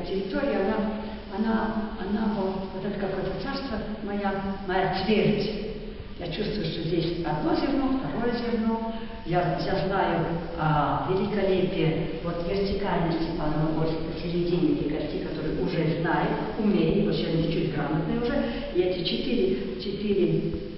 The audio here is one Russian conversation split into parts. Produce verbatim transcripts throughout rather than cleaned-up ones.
территория, она, она, она вот, вот это какое-то царство, моя, моя твердь. Я чувствую, что здесь одно зерно, второе зерно. Я, я знаю о великолепии вот вертикальности посередине этой кости, которую уже знаю, умею, потому что они чуть грамотные уже. И эти четыре, четыре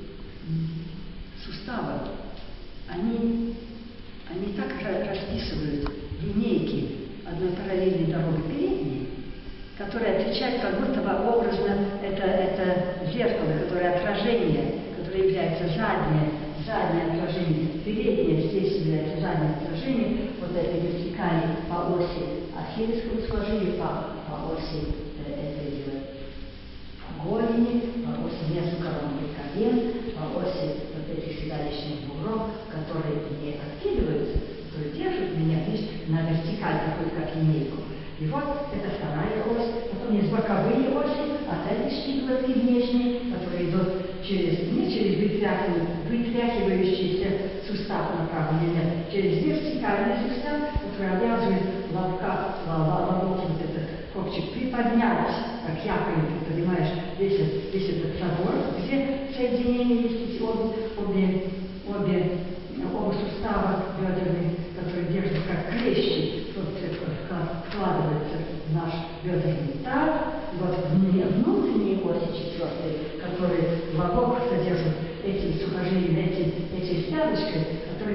сустава, они, они так расписывают линейки одной параллельной дороги передней, которая отвечает как будто бы образно, это, это зеркало, которое отражение, которое является заднее, заднее отражение, переднее здесь является заднее отражение вот этой вертикали по оси ахиллесского сухожилия, по, по оси э, этой голени, по оси межкоронных колен, по оси вот этих седалищных бугров, которые не откидываются, которые держат меня здесь на вертикаль, такой как линейку. И вот это вторая ось, потом есть боковые оси, опять щиколотки внешние, которые идут через, не через вытряхивающийся сустав направления, через вертикальный сустав, который обязывает лобка, лобок, вот этот копчик приподнять, как якорь, ты понимаешь, весь, весь этот забор, где соединение есть эти обе, обе, обе, оба сустава бедренные, которые держат как клещи, вот вкладывается в наш бедренный таз, вот внутренние оси четвертые, которые лобок содержат эти сухожилия, эти, эти связочки, которые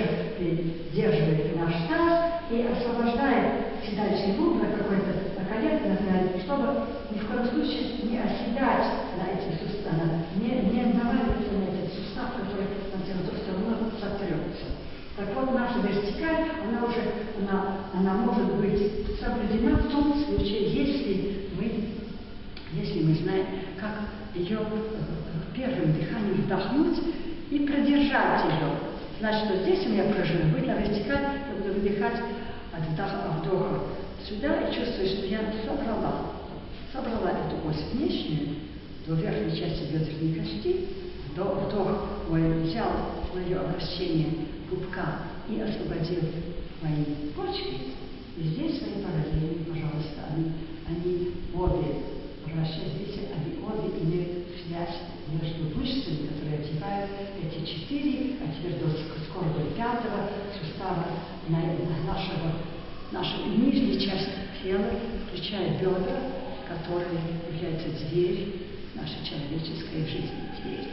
придерживают наш таз и освобождает седалищный бугор какой-то колено, например, чтобы ни в коем случае не оседать на этих суставах, не, не наваливаться на этот сустав, который на температуру все равно сотрется. Так вот, наша вертикаль, она уже, она, она может быть соблюдена в том случае, если мы, если мы знаем, как ее первым дыханием вдохнуть и продержать ее. Значит, что здесь у меня пружина будет на вертикаль, я буду выдыхать от вдоха, вдоха сюда и чувствую, что я собрала, собрала эту ось внешнюю до верхней части бедренной кости, вдох, вдох мой взял мое обращение пупка и освободил мои почки. И здесь свои параллели, пожалуйста, они, они обе, вращаясь, они обе имеют связь между мышцами, которые одевают эти четыре, а теперь до скоро до пятого сустава на, на нашего, нашу нижнюю часть тела, включая бедра, которые являются дверью нашей человеческой жизни, двери.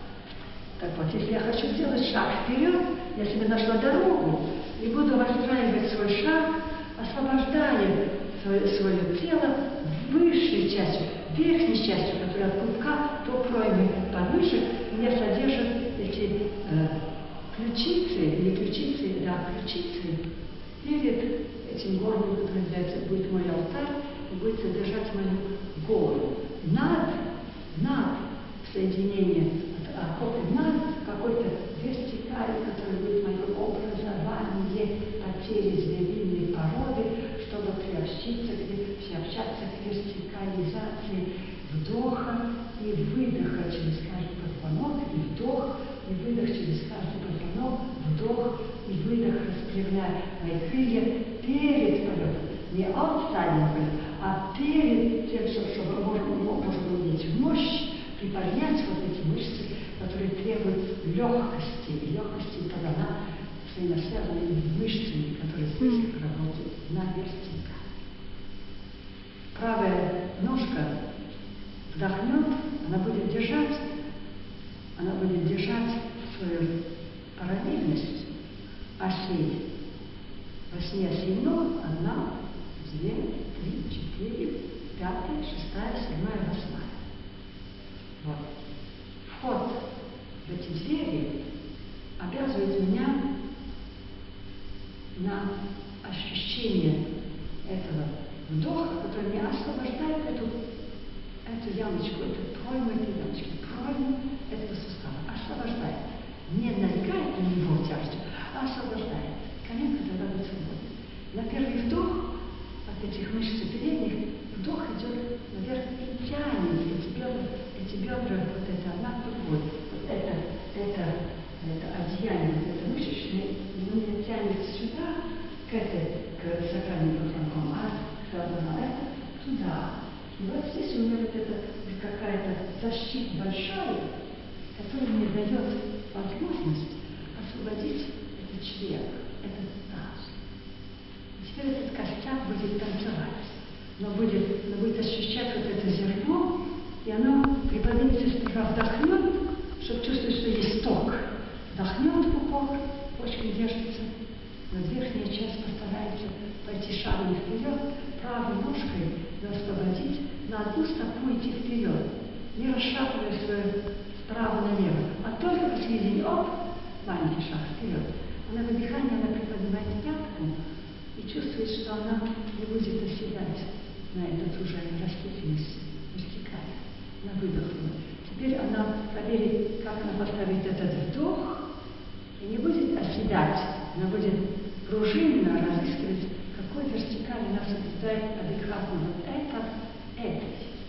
Так вот, если я хочу сделать шаг вперед, я себе нашла дорогу и буду выстраивать свой шаг, освобождая свое, свое тело высшей частью, верхней частью, которая от пупка до проймы подмышек, меня содержат эти э, ключицы, или ключицы, да, ключицы, перед этим горлом, который является, будет мой алтарь, и будет содержать мою голову. Над, над соединением окопы над какой-то вертикалью, которая будет мое образование потери звериной породы, чтобы приобщиться, приобщаться к вертикализации вдоха и выдоха через каждый позвонок, и вдох, и выдох через каждый позвонок, вдох и выдох, распрямляя мои крылья перед полетом. Не outside полет, а перед тем, чтобы можно, можно иметь мощь, приподнять вот эти мышцы, которые требуют легкости, и легкости подана взаимосвязанными мышцами, которые здесь работают на вертикаль. Правая ножка вдохнет, она будет держать, она будет держать свою параллельность осей. Восьми осей ног, одна, две, три, четыре, пятая, шестая, седьмая, восьмая. Вот. Вход в эти двери обязывает меня на ощущение этого вдоха, который меня освобождает эту, эту ямочку, эту пройму этой ямочки, пройму этого сустава, освобождает. Не налегает на него тяжестью, а освобождает. Коленка тогда будет свободна. На первый вдох от этих мышц передних вдох идет наверх и тянет эти бедра, эти бедра, вот это одна другой. Вот это, это, это одеяние, вот это мышечное, оно меня тянет сюда, к этой, к сакральным позвонкам, а заодно на это туда. И вот здесь у меня вот эта какая-то защита большая, которая мне дает возможность освободить этот член, этот таз. И теперь этот костяк будет танцевать, но будет, но будет ощущать вот это зерно, и оно приподнимется, сперва вдохнет, чтобы чувствовать, что есть ток. Вдохнет в пупок, почки держится, но верхняя часть постарается пойти шагом вперед, правой ножкой освободить, на одну стопу идти вперед, не расшатывая свою справа налево, а только посередине, оп, маленький шаг вперед. Она на дыхании, она приподнимает пятку и чувствует, что она не будет оседать на этот уже растительность вертикаль. Она выдохнула. Теперь она проверит, как она поставит этот вдох, и не будет оседать, она будет пружинно разыскивать, какой вертикаль она соблюдает адекватно. Вот это, это.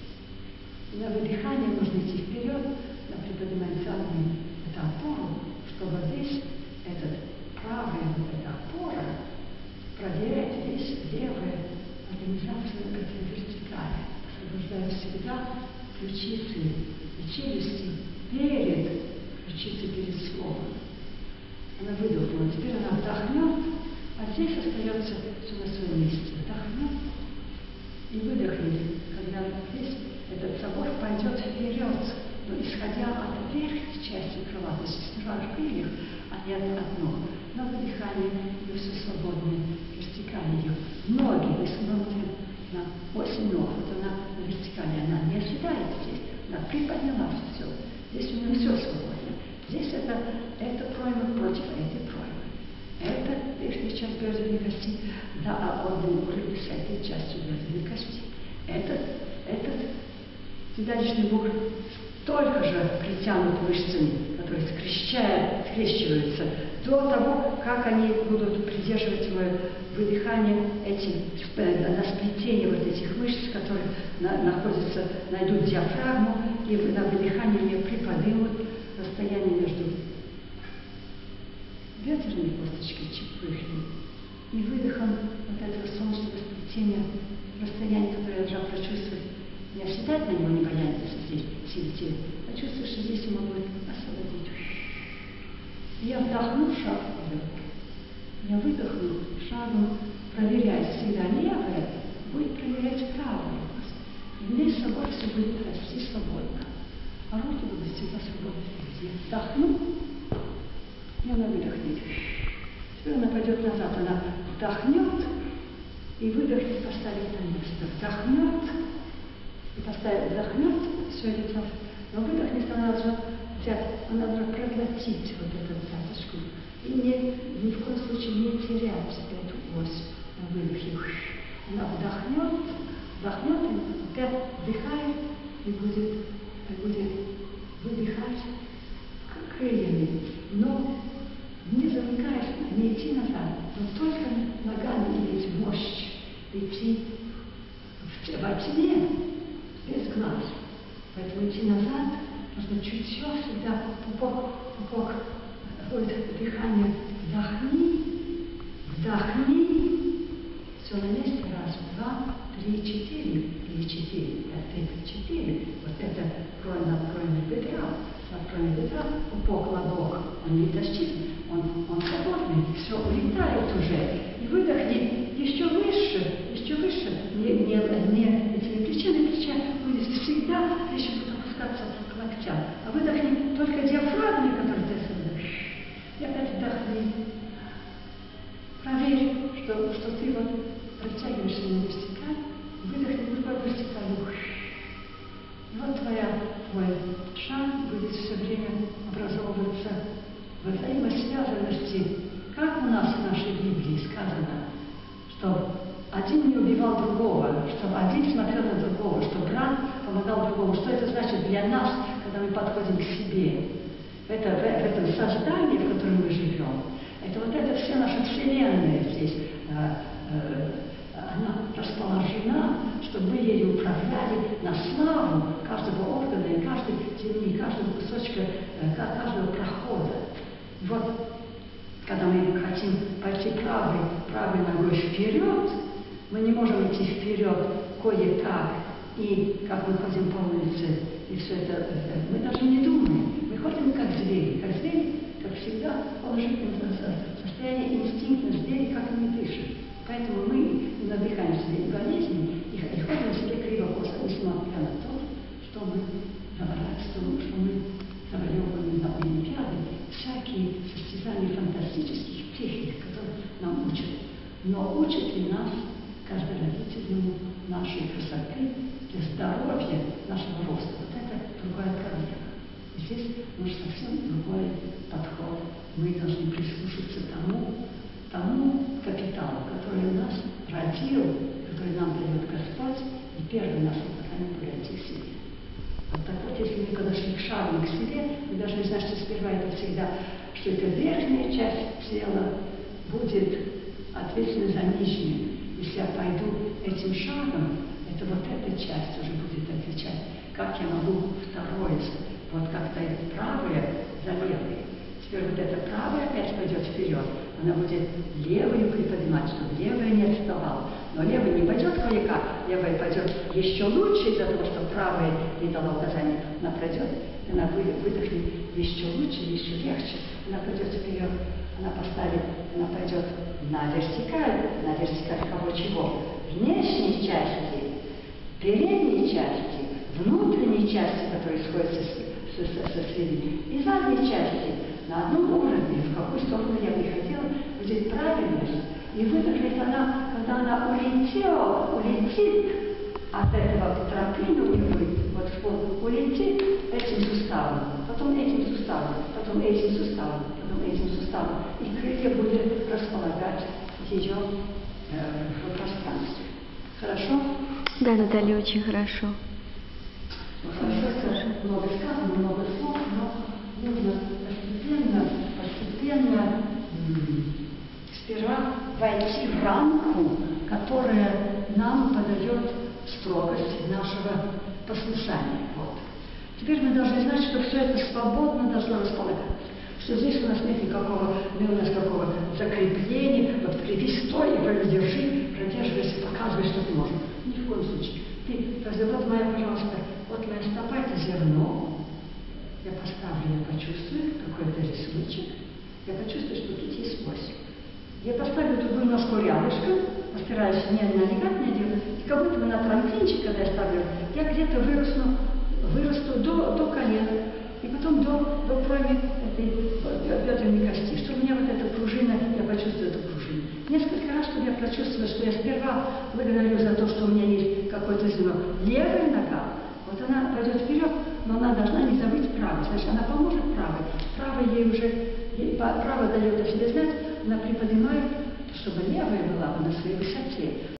И на выдыхании нужно идти вперед, она приподнимает заднюю эту опору, чтобы здесь этот правая вот эта опора проверять весь левую организацию этой вертикали, освобождая всегда ключицы и челюсти перед ключицей перед словом. Она выдохнула, теперь она вдохнет, а здесь остается все на своем месте. Вдохнет и выдохнет, когда здесь этот собор пойдет вперед, но исходя от верхней части крыла, то есть сперва в крыльях, а не от ног. На выдыхании ее все свободное, вертикаль ее. Ноги, вы смотрите на осень ног, вот она на вертикали, она не оседает здесь, она приподнялась все. Здесь у нее все свободно. Здесь это, это пройма против этой проймы. Это верхняя часть бедренной кости, да, а один уровень с этой частью бедренной кости. Этот, этот седалищный бугор только же притянут мышцами, которые скрещают, скрещиваются, до того, как они будут придерживать свое выдыхание этим, на сплетение вот этих мышц, которые на, находятся, найдут диафрагму, и на выдыхании ее приподнимут расстояние между бедренной косточкой чепыхнет и выдохом вот этого солнечного сплетения, расстояние, которое я должна прочувствовать, не оседать на него, не бояться здесь, сидеть, а чувствую, что здесь я могу освободить. Я вдохну, шаг вперед. Я выдохну, шагом проверяя всегда левое, будет проверять правое. И вместе с собой все будет расти свободно. А руки будут всегда свободны впереди. Вдохну, и она выдохнет. Теперь она пойдет назад, она вдохнет и выдохнет, поставит на место. Вдохнет и поставит, вдохнет, все идет назад. Но выдохнет, она должна взять, она должна проглотить вот эту пяточку. И не, ни в коем случае не терять эту ось на выдохе. Она вдохнет, вдохнет, и опять вдыхает, и будет, и будет выдыхать крыльями. Но не замыкаешь, не идти назад, но только ногами иметь мощь, идти в, во тьме, без глаз. Поэтому идти назад нужно чутье всегда, пупок, пупок, будет дыхание. Вдохни, вдохни, все на месте, раз, два, три, четыре, или четыре, пять, четыре. Вот это кровь над кровью бедра, над кровью бедра, пупок, лобок, он не тащит, он, он свободный, все улетает уже. И выдохни еще выше, еще выше, не, не, не этими плечами, плеча будет всегда, еще будет опускаться к локтям. А выдохни только диафрагмой, который ты освободишь. И опять вдохни. Проверь, что, что ты вот растягиваешься на вертикаль, выдохни другой вертикаль. И вот твоя, твой шаг будет все время образовываться в взаимосвязанности, как у нас в нашей Библии сказано, что один не убивал другого, что один смотрел на другого, что брат помогал другому. Что это значит для нас, когда мы подходим к себе? Это в, в этом создании, в котором мы живем. Это вот эта вся наша Вселенная здесь, э, э, она расположена, чтобы мы ею управляли на славу каждого органа и каждой тени, каждого кусочка, э, каждого прохода. Вот, когда мы хотим пойти правой, правой ногой вперед, Мы не можем идти вперед кое-как, и как мы ходим по улице, и все это, мы даже не думаем. Мы ходим как звери, как звери, как всегда, положительно состояние инстинктно звери, как мы дышим. Поэтому мы не надыхаем себе болезни и ходим себе криво-косо, несмотря на то, что мы завоевываем, что мы завоевываем на Олимпиады всякие состязания фантастических техник, которые нам учат. Но учат ли нас, каждый родитель, ему нашей красоты, для здоровья нашего роста? Вот это другая проблема. И здесь нужен совсем другой подход. Мы должны прислушаться тому, тому капиталу, который нас родил, который нам дает Господь, и первое наше поколение пройти к себе. Вот так вот, если мы подошли к шагу к себе, мы должны знать, что сперва это всегда, что эта верхняя часть тела будет ответственна за нижнюю. Если я пойду этим шагом, это вот эта часть уже будет отвечать, как я могу второе, вот как-то правое за левой. Теперь вот эта правая опять пойдет вперед, она будет левую приподнимать, чтобы левая не отставала. Но левая не пойдет кое-как, левая пойдет еще лучше из-за того, что правая не дала указания. Она пройдет, она выдохнет еще лучше, еще легче. Она пойдет вперед, она поставит, она пойдет на вертикаль, на вертикаль кого чего? Внешней части, передней части, внутренней части, которая сходится со, со, со средней, и задней части. На одном уровне, в какую сторону я бы хотела, будет правильность. И выдохнет она, когда она улетела, улетит от этого тропины у нее будет, вот он улетит этим суставом, потом этим суставом, потом этим суставом, потом этим суставом. И крылья будет располагать ее э, в пространстве. Хорошо? Да, Наталья, очень хорошо. Хорошо, много сказано, много слов, но нужно постепенно, постепенно сперва войти в рамку, которая нам подает строгость нашего послушания. Вот. Теперь мы должны знать, что все это свободно должно располагаться. Что здесь у нас нет никакого, нет у нас какого закрепления, вот крепись, стой и держи, продерживайся, показывай, что ты можешь. Ни в коем случае. Ты, вот моя, пожалуйста, вот моя стопа — это зерно. Я поставлю, я почувствую какой-то рисуночек, я почувствую, что тут есть ось. Я поставлю другую ножку рядышком, постараюсь не налегать на нее, и как будто бы на трамплинчик, когда я ставлю, я где-то вырасту, вырасту до, до колена, и потом до, до крови этой бедренной кости, чтобы у меня вот эта пружина, я почувствую эту пружину. Несколько раз, чтобы я прочувствовала, что я сперва благодарю за то, что у меня есть какое-то звено. Левая нога, вот она пойдет вперед, но она должна не забыть правой, значит, она поможет правой. Правая ей уже, право дает о себе знать, она приподнимает, чтобы левая была бы на своей высоте.